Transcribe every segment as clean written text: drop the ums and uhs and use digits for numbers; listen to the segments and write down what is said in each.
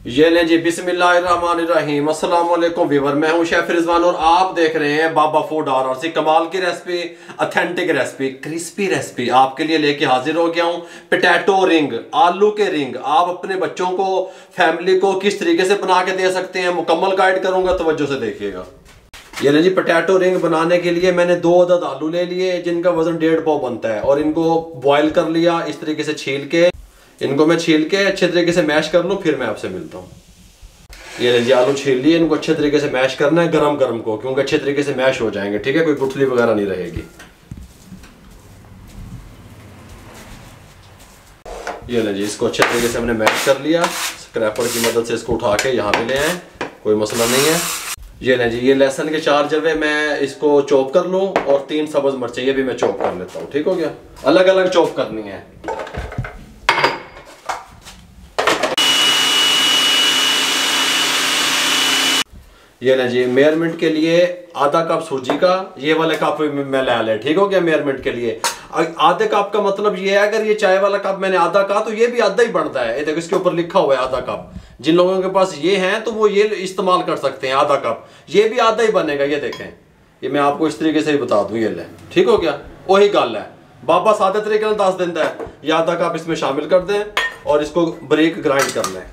ये लें जी, बिस्मिल्लाहिर्रहमानिर्रहीम। अस्सलाम वालेकुम व्यूअर, मैं हूं शेफ रिजवान और आप देख रहे हैं बाबा फूड RRC। कमाल की recipe, authentic recipe, crispy recipe आपके लिए लेके हाजिर हो गया हूं। पोटैटो रिंग, आलू के रिंग आप अपने बच्चों को, फैमिली को किस तरीके से बना के दे सकते हैं, मुकम्मल गाइड करूंगा, तवज्जो से देखिएगा। ये लें जी, पोटैटो रिंग बनाने के लिए मैंने 2 अदद आलू ले लिए जिनका वजन 1.5 पाव बनता है, और इनको बॉयल कर लिया इस तरीके से छील के। इनको मैं छील के अच्छे तरीके से मैश कर लूँ, फिर मैं आपसे मिलता हूँ। ये लीजिए, आलू छील लिए, इनको अच्छे तरीके से मैश करना है गरम गरम को, क्योंकि अच्छे तरीके से मैश हो जाएंगे, ठीक है, कोई गुठली वगैरह नहीं रहेगी। ये लीजिए, इसको अच्छे तरीके से हमने मैश कर लिया, स्क्रैपर की मदद से इसको उठा के यहाँ पे ले आए, कोई मसला नहीं है। ये लीजिए, ये लहसुन के 4 जवे मैं इसको चॉप कर लूँ, और 3 सब्ज मिर्चें ये भी मैं चॉप कर लेता हूँ, ठीक हो गया। अलग अलग चॉप करनी है। ये ना जी, मेजरमेंट के लिए आधा कप सूजी का ये वाले कप में ले लें, ठीक हो गया। मेजरमेंट के लिए आधे कप का मतलब ये है, अगर ये चाय वाला कप मैंने आधा कहा तो ये भी आधा ही बनता है। ये देखो, इसके ऊपर लिखा हुआ है आधा कप। जिन लोगों के पास ये है तो वो ये इस्तेमाल कर सकते हैं आधा कप, ये भी आधा ही बनेगा। ये देखें, ये मैं आपको इस तरीके से ही बता दूं, ये ले, ठीक हो गया। वही गल है, बाबा सादे तरीके से 10 देता है। ये आधा कप इसमें शामिल कर दें और इसको बारीक ग्राइंड कर लें।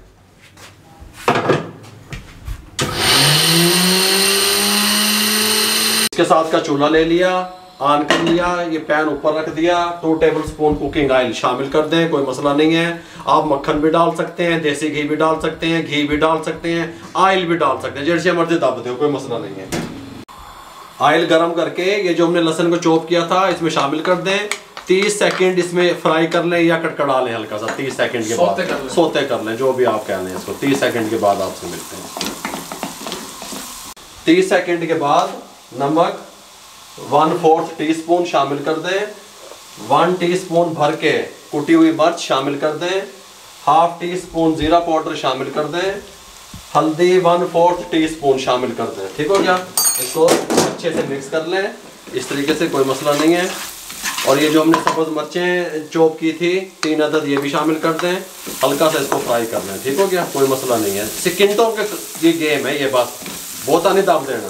इसके साथ का चूल्हा ले लिया, ऑन कर लिया, ये पैन ऊपर रख दिया, 2 टेबल स्पून कुकिंग ऑयल शामिल कर दें, कोई मसला नहीं है। आप मक्खन भी डाल सकते हैं, देसी घी भी डाल सकते हैं, घी भी डाल सकते हैं, ऑयल भी डाल सकते हैं, जैसे मर्जी दब दो, कोई मसला नहीं है। ऑयल गर्म करके ये जो हमने लहसुन को चॉप किया था इसमें शामिल कर दें। 30 सेकंड इसमें फ्राई कर लें या कड़कड़ा लें हल्का सा। 30 सेकंड के बाद सोते कर लें, जो भी आप कह लें इसको। 30 सेकंड के बाद आपसे मिलते हैं। 30 सेकंड के बाद नमक 1/4 टीस्पून शामिल कर दें। 1 टीस्पून भर के कुटी हुई मिर्च शामिल कर दें। 1/2 टीस्पून जीरा पाउडर शामिल कर दें। हल्दी 1/4 टीस्पून शामिल कर दें, ठीक हो गया। इसको अच्छे से मिक्स कर लें इस तरीके से, कोई मसला नहीं है। और ये जो हमने सब्ज मिर्चें चॉप की थी 3 अदद, ये भी शामिल कर दें। हल्का सा इसको फ्राई कर लें, ठीक हो गया, कोई मसला नहीं है। सेकंडों के ये गेम है, ये बस बहुता नहीं दाब देना,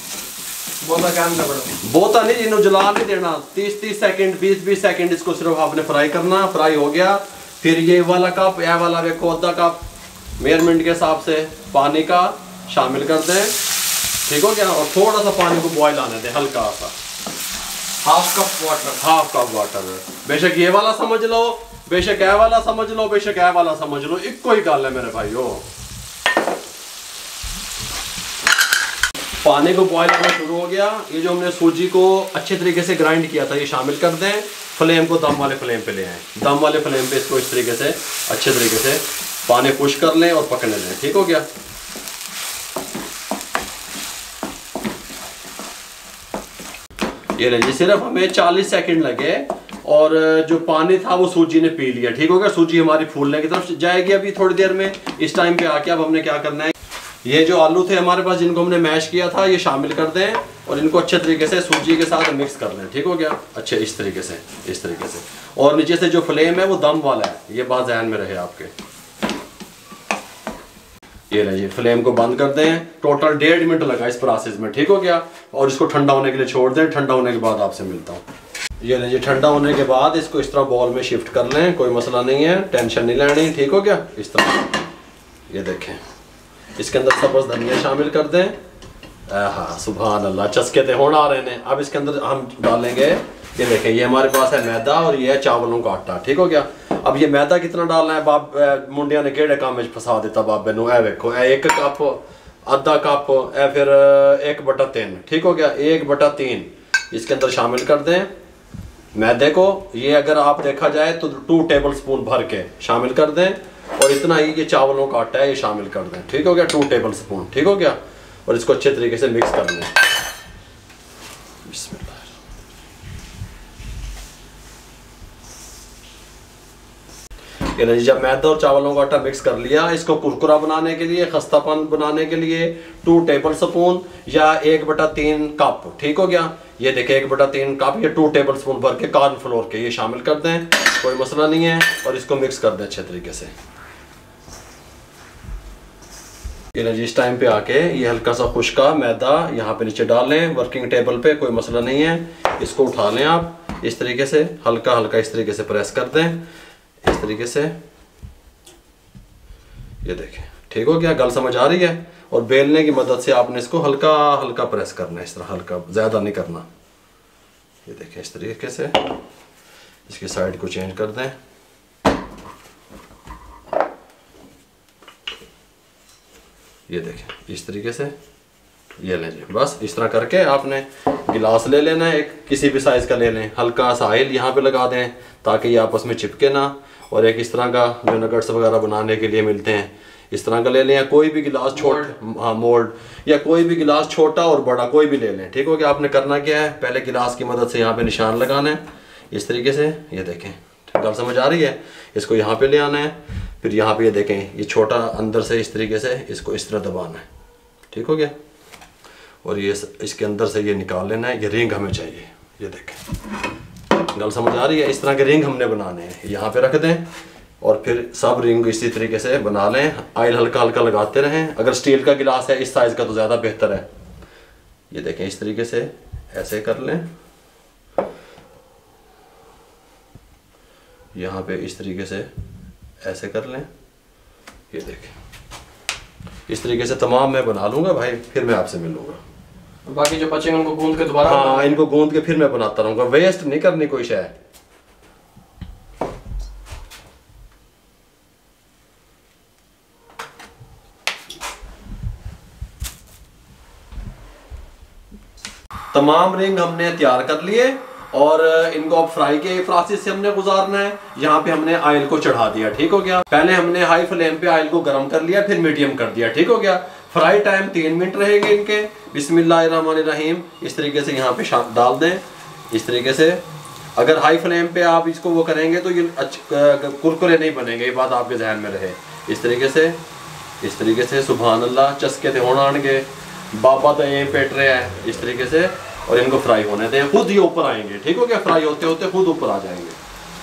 बहुता नहीं, इन्हों जला नहीं देना। 30 सेकंड 20 सेकंड इसको सिर्फ आपने फ्राई करना। फ्राई हो गया, फिर ये वाला कप, यह वाला देखो आधा कप मेजरमेंट के हिसाब से पानी का शामिल कर दें, ठीक हो गया। और थोड़ा सा पानी को बॉयल आने दें, हल्का सा, 1/2 कप वाटर। बेशक ये वाला समझ लो, बेशक यह वाला समझ लो, बेशक यह वाला समझ लो, एक कोई गल है मेरे भाई। पानी को बॉयल करना शुरू हो गया। ये जो हमने सूजी को अच्छे तरीके से ग्राइंड किया था ये शामिल कर दें। फ्लेम को दम वाले फ्लेम पे ले आए। दम वाले फ्लेम पे इसको इस तरीके से अच्छे तरीके से पानी पुश कर लें और पकने लें, ठीक हो गया। ये लीजिए, सिर्फ हमें 40 सेकंड लगे और जो पानी था वो सूजी ने पी लिया, ठीक हो गया। सूजी हमारी फूलने की तरफ जाएगी अभी थोड़ी देर में। इस टाइम पे आके अब हमने क्या करना है, ये जो आलू थे हमारे पास जिनको हमने मैश किया था ये शामिल कर दें और इनको अच्छे तरीके से सूजी के साथ मिक्स कर लें, ठीक हो गया। अच्छे इस तरीके से, इस तरीके से। और नीचे से जो फ्लेम है वो दम वाला है, ये बात ध्यान में रहे आपके। ये लीजिए, फ्लेम को बंद कर दें। टोटल 1.5 मिनट लगा इस प्रोसेस में, ठीक हो गया। और इसको ठंडा होने के लिए छोड़ दें। ठंडा होने के बाद आपसे मिलता हूँ। ये लीजिए, ठंडा होने के बाद इसको इस तरह बॉल में शिफ्ट कर लें, कोई मसला नहीं है, टेंशन नहीं लेनी, ठीक हो गया। इस तरह ये देखें, इसके अंदर सब्ज धनिया शामिल कर दें। हाँ, सुभान अल्लाह, चस्के थे होना आ रहे हैं। अब इसके अंदर हम डालेंगे, ये देखें, ये हमारे पास है मैदा और ये है चावलों का आटा, ठीक हो गया। अब ये मैदा कितना डालना है, बाब मुंडिया ने केड़े काम में फंसा दिता बाबे नू। ए देखो, 1 कप, आधा कप, फिर 1/3, ठीक हो गया। 1/3 इसके अंदर शामिल कर दें मैदे को। ये अगर आप देखा जाए तो 2 टेबल स्पून भर के शामिल कर दें। और इतना ही ये चावलों का आटा है ये शामिल कर दें, ठीक हो गया। 2 टेबल स्पून, ठीक हो गया। और इसको अच्छे तरीके से मिक्स कर लें। बिस्मिल्लाह। जब मैदा और चावलों का आटा मिक्स कर लिया, इसको कुरकुरा बनाने के लिए, खस्तापन बनाने के लिए 2 टेबल स्पून या 1/3 कप, ठीक हो गया। ये देखें, 1/3 कप, ये 2 टेबल स्पून भर के कॉर्नफ्लोर के ये शामिल कर दें, कोई मसला नहीं है। और इसको मिक्स कर दें अच्छे तरीके से। ये जी इस टाइम पे आके ये हल्का सा खुश्का मैदा यहाँ पे नीचे डाल लें वर्किंग टेबल पे, कोई मसला नहीं है। इसको उठा लें आप इस तरीके से, हल्का हल्का इस तरीके से प्रेस कर दें, इस तरीके से। ये देखें ठीक हो गया, गल समझ आ रही है। और बेलने की मदद से आपने इसको हल्का हल्का प्रेस करना है, इस तरह हल्का, ज़्यादा नहीं करना। ये देखें इस तरीके से। इसकी साइड को चेंज कर दें। ये देखें इस तरीके से, ये लें जी। बस इस तरह करके आपने गिलास ले लेना है, एक किसी भी साइज़ का ले लें। हल्का सा ऑयल यहाँ पे लगा दें ताकि ये आपस में चिपके ना। और एक इस तरह का जो नगट्स वगैरह बनाने के लिए मिलते हैं, इस तरह का ले लें। या कोई भी गिलास हाँ मोल्ड, या कोई भी गिलास छोटा और बड़ा कोई भी ले लें। ठीक हो गया। आपने करना क्या है, पहले गिलास की मदद से यहाँ पे निशान लगाना है इस तरीके से। ये देखें गल समझ आ रही है। इसको यहाँ पे ले आना है, फिर यहाँ पे ये देखें ये छोटा अंदर से इस तरीके से इसको इस तरह दबाना है। ठीक हो गया। और ये इसके अंदर से ये निकाल लेना है। ये रिंग हमें चाहिए। ये देखें गल समझ आ रही है। इस तरह के रिंग हमने बनाने हैं। यहाँ पे रख दें और फिर सब रिंग इसी तरीके से बना लें। ऑयल हल्का हल्का लगाते रहें। अगर स्टील का गिलास है इस साइज़ का तो ज़्यादा बेहतर है। ये देखें इस तरीके से ऐसे कर लें। यहाँ पे इस तरीके से ऐसे कर लें। ये देखें इस तरीके से तमाम मैं बना लूँगा भाई, फिर मैं आपसे मिलूँगा। बाकी जो बचेंगे उनको गूंद के दोबारा, हाँ इनको गूंद के फिर मैं बनाता रहूँगा। वेस्ट नहीं करनी कोई शय। तमाम रिंग हमने तैयार कर लिए और इनको अब फ्राई के प्रोसेस से हमने गुजारना है। यहाँ पे हमने ऑयल को चढ़ा दिया। ठीक हो गया। पहले हमने हाई फ्लेम पे ऑयल को गर्म कर लिया, फिर मीडियम कर दिया। ठीक हो गया। फ्राई टाइम 3 मिनट रहेंगे इनके। बिस्मिल्लाहिर्रहमानिर्रहीम। इस तरीके से यहाँ पे डाल दें इस तरीके से। अगर हाई फ्लेम पे आप इसको वो करेंगे तो ये कुरकुरे नहीं बनेंगे, ये बात आपके जहन में रहे। इस तरीके से सुभान अल्लाह। चस्के थे होना आनगे, बाबा तो यहीं पेट रहे हैं इस तरीके से। और इनको फ्राई होने दें, खुद ही ऊपर आएंगे। ठीक हो गया। फ्राई होते होते खुद ऊपर आ जाएंगे।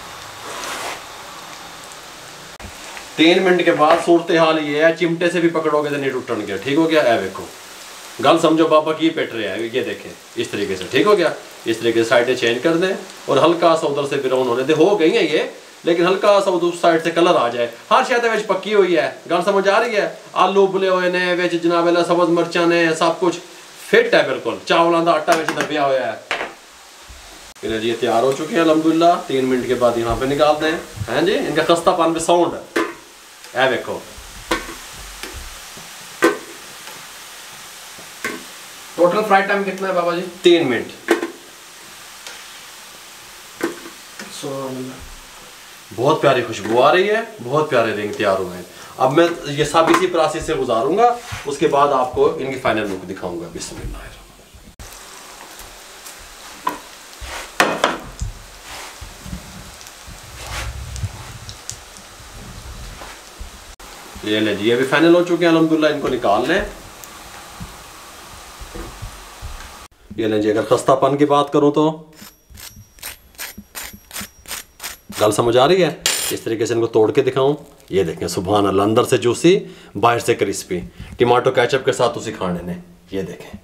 3 मिनट के बाद सूरत हाल ये है, चिमटे से भी पकड़ोगे तो नहीं टूटणगे। ठीक हो गया। ऐ देखो गल समझो बाबा की पेट रहे हैं। ये देखें इस तरीके से। ठीक हो गया। इस तरीके से साइडें चेंज कर दें और हल्का सा उधर से ब्राउन होने दें। हो गई है ये, लेकिन हल्का सा उस साइड से कलर आ जाए। हर शायद पक्की हुई है। गल समझ आ रही है। आलू उबले हुए ने विच जनाब सब्ज मिर्चा ने सब कुछ फिट है बिल्कुल। चावलों का आटा विच दबिया हुआ है। फिर जी तैयार हो चुके हैं अल्हम्दुलिल्लाह। 3 मिनट के बाद यहाँ पे निकाल दें। हैं जी इनका खस्तापन भी साउंड है। देखो टोटल फ्राई टाइम कितना है बाबा जी? 3 मिनट। बहुत प्यारी खुशबू आ रही है, बहुत प्यारे रिंग तैयार हुए हैं। अब मैं ये सब इसी प्रोसेस से गुजारूंगा, उसके बाद आपको इनकी फाइनल लुक दिखाऊंगा। बिस्मिल्लाह। ये ले जी, ये भी फाइनल हो चुके हैं अल्हम्दुलिल्लाह। इनको निकाल लें। ये ले जी, अगर खस्तापन की बात करूं तो गल समझ आ रही है। इस तरीके से इनको तोड़ के दिखाऊं। ये देखें सुभान अल्लाह, अंदर से जूसी बाहर से क्रिस्पी, टमाटो केचप के साथ उसी खाने ने। ये देखें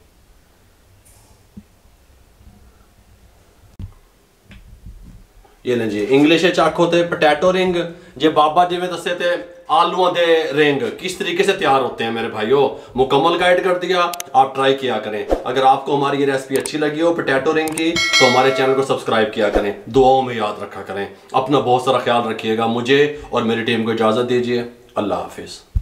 ये लें जी, इंग्लिश आखो तो पोटैटो रिंग, जे बाबा जी में दसे थे आलूओं दे रिंग किस तरीके से तैयार होते हैं मेरे भाइयों, मुकम्मल गाइड कर दिया। आप ट्राई किया करें। अगर आपको हमारी ये रेसिपी अच्छी लगी हो पोटैटो रिंग की तो हमारे चैनल को सब्सक्राइब किया करें, दुआओं में याद रखा करें। अपना बहुत सारा ख्याल रखिएगा। मुझे और मेरी टीम को इजाज़त दीजिए। अल्लाह हाफिज़।